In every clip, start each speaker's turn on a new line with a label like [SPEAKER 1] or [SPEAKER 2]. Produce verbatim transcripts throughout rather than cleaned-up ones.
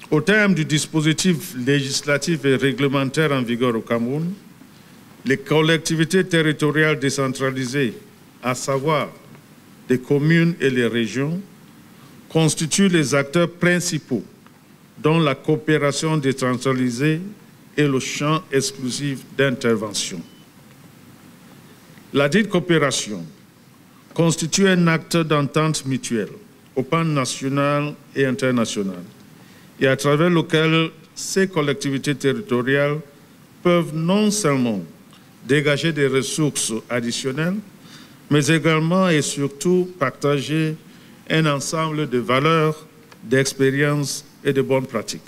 [SPEAKER 1] Au terme du dispositif législatif et réglementaire en vigueur au Cameroun, les collectivités territoriales décentralisées, à savoir les communes et les régions, constituent les acteurs principaux dont la coopération décentralisée est le champ exclusif d'intervention. La dite coopération constitue un acte d'entente mutuelle au plan national et international et à travers lequel ces collectivités territoriales peuvent non seulement dégager des ressources additionnelles, mais également et surtout partager un ensemble de valeurs, d'expériences et de bonnes pratiques.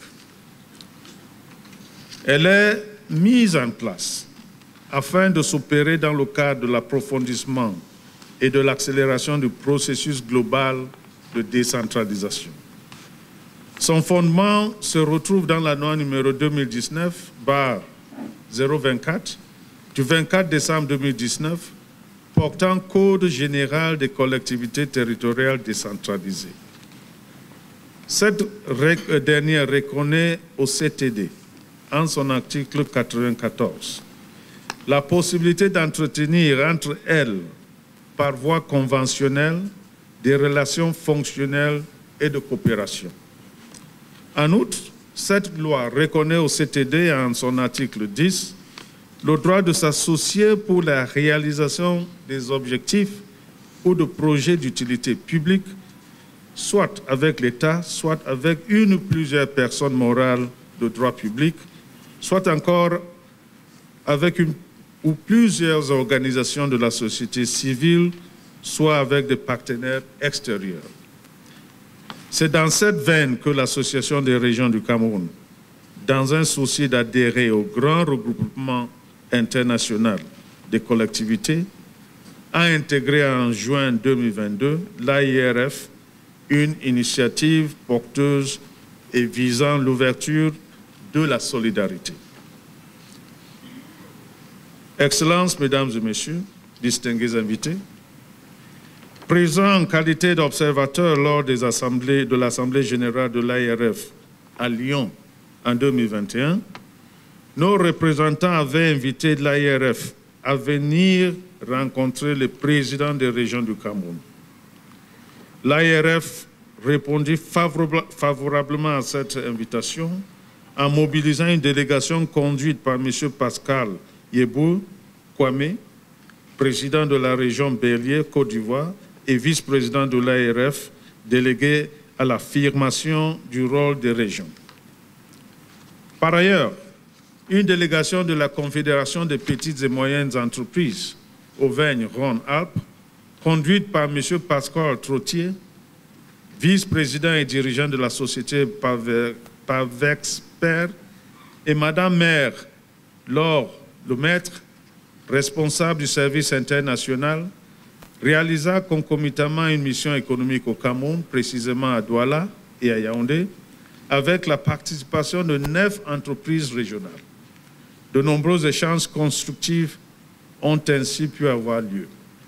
[SPEAKER 1] Elle est mise en place afin de s'opérer dans le cadre de l'approfondissement et de l'accélération du processus global de décentralisation. Son fondement se retrouve dans la loi numéro deux mille dix-neuf barre zéro vingt-quatre du vingt-quatre décembre deux mille dix-neuf portant Code général des collectivités territoriales décentralisées. Cette dernière reconnaît au C T D, en son article quatre-vingt-quatorze, la possibilité d'entretenir entre elles, par voie conventionnelle, des relations fonctionnelles et de coopération. En outre, cette loi reconnaît au C T D, en son article dix, le droit de s'associer pour la réalisation des objectifs ou de projets d'utilité publique, soit avec l'État, soit avec une ou plusieurs personnes morales de droit public, soit encore avec une ou plusieurs organisations de la société civile, soit avec des partenaires extérieurs. C'est dans cette veine que l'Association des régions du Cameroun, dans un souci d'adhérer au grand regroupement international des collectivités, a intégré en juin deux mille vingt-deux l'A I R F, une initiative porteuse et visant l'ouverture de la solidarité. Excellences, Mesdames et Messieurs, distingués invités, présents en qualité d'observateurs lors des assemblées de l'Assemblée générale de l'A I R F à Lyon en deux mille vingt et un, nos représentants avaient invité l'A I R F à venir rencontrer les présidents des régions du Cameroun. L'A I R F répondit favorablement à cette invitation en mobilisant une délégation conduite par M. Pascal Yebou Kwame, président de la région Bélier, Côte d'Ivoire, et vice-président de l'A I R F, délégué à l'affirmation du rôle des régions. Par ailleurs, une délégation de la Confédération des petites et moyennes entreprises Auvergne-Rhône-Alpes, conduite par M. Pascal Trottier, vice-président et dirigeant de la société Pavexpert, et Mme Maire Laure Lemaître, responsable du service international, réalisa concomitamment une mission économique au Cameroun, précisément à Douala et à Yaoundé, avec la participation de neuf entreprises régionales. De nombreux échanges constructifs ont ainsi pu avoir lieu.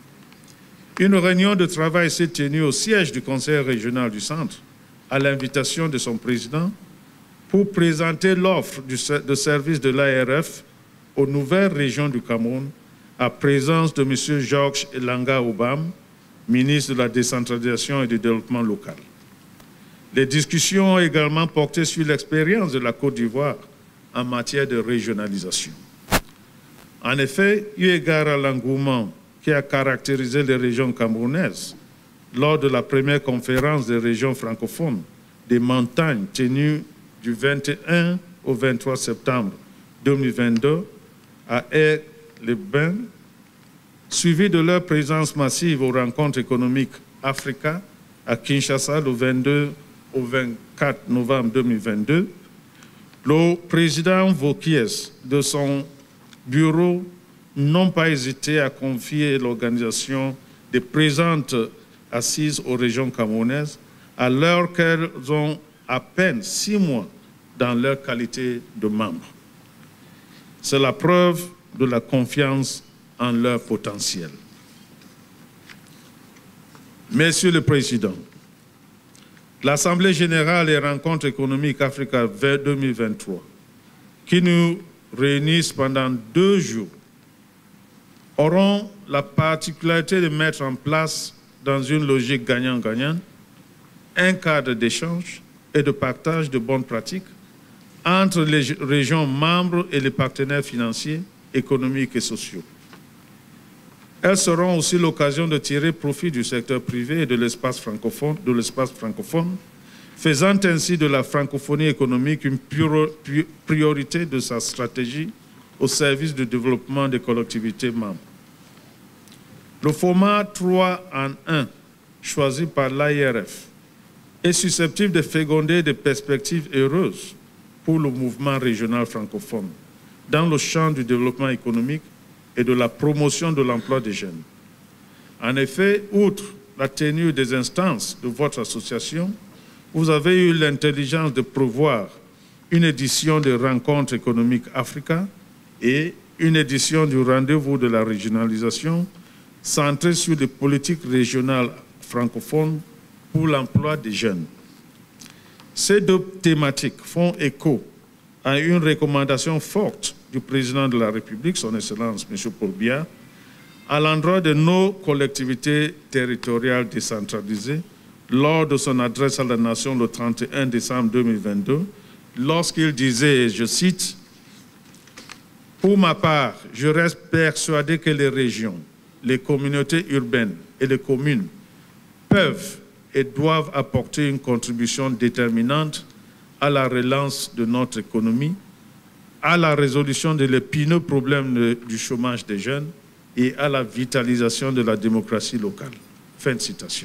[SPEAKER 1] Une réunion de travail s'est tenue au siège du Conseil régional du Centre, à l'invitation de son président, pour présenter l'offre de service de l'A I R F aux nouvelles régions du Cameroun, à présence de M. Georges Elanga Obam, ministre de la décentralisation et du développement local. Les discussions ont également porté sur l'expérience de la Côte d'Ivoire en matière de régionalisation. En effet, eu égard à l'engouement qui a caractérisé les régions camerounaises lors de la première conférence des régions francophones des montagnes tenue du vingt et un au vingt-trois septembre deux mille vingt-deux à Aix-les-Bains, suivi de leur présence massive aux rencontres économiques Africa à Kinshasa le vingt-deux au vingt-quatre novembre deux mille vingt-deux, le président Vauquiez de son bureau n'ont pas hésité à confier l'organisation des présentes assises aux régions camerounaises à l'heure qu'elles ont à peine six mois dans leur qualité de membres. C'est la preuve de la confiance en leur potentiel. Monsieur le Président, l'Assemblée générale et rencontres économiques Africa deux mille vingt-trois, qui nous réunissent pendant deux jours, auront la particularité de mettre en place, dans une logique gagnant-gagnant, un cadre d'échange et de partage de bonnes pratiques entre les régions membres et les partenaires financiers, économiques et sociaux. Elles seront aussi l'occasion de tirer profit du secteur privé et de l'espace francophone, de l'espace francophone, faisant ainsi de la francophonie économique une priorité de sa stratégie au service du développement des collectivités membres. Le format trois en un choisi par l'A I R F est susceptible de féconder des perspectives heureuses pour le mouvement régional francophone dans le champ du développement économique et de la promotion de l'emploi des jeunes. En effet, outre la tenue des instances de votre association, vous avez eu l'intelligence de prévoir une édition de Rencontres économiques Africa et une édition du Rendez-vous de la régionalisation centrée sur les politiques régionales francophones pour l'emploi des jeunes. Ces deux thématiques font écho à une recommandation forte du président de la République, son Excellence M. Paul Biya, à l'endroit de nos collectivités territoriales décentralisées lors de son adresse à la nation le trente et un décembre deux mille vingt-deux, lorsqu'il disait, je cite, « Pour ma part, je reste persuadé que les régions, les communautés urbaines et les communes peuvent et doivent apporter une contribution déterminante à la relance de notre économie, à la résolution de l'épineux problème du chômage des jeunes et à la vitalisation de la démocratie locale. » Fin de citation.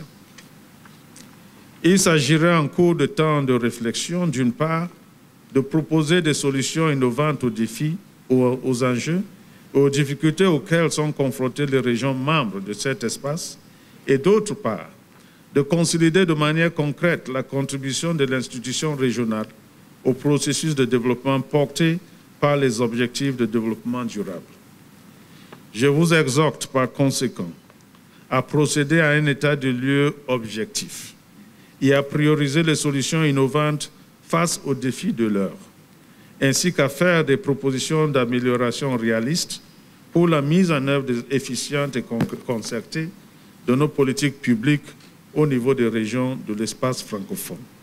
[SPEAKER 1] Il s'agirait en cours de temps de réflexion, d'une part, de proposer des solutions innovantes aux défis, aux, aux enjeux et aux difficultés auxquelles sont confrontées les régions membres de cet espace, et d'autre part, de consolider de manière concrète la contribution de l'institution régionale au processus de développement porté par les objectifs de développement durable. Je vous exhorte par conséquent à procéder à un état de lieu objectif et à prioriser les solutions innovantes face aux défis de l'heure, ainsi qu'à faire des propositions d'amélioration réalistes pour la mise en œuvre efficiente et concertée de nos politiques publiques au niveau des régions de l'espace francophone.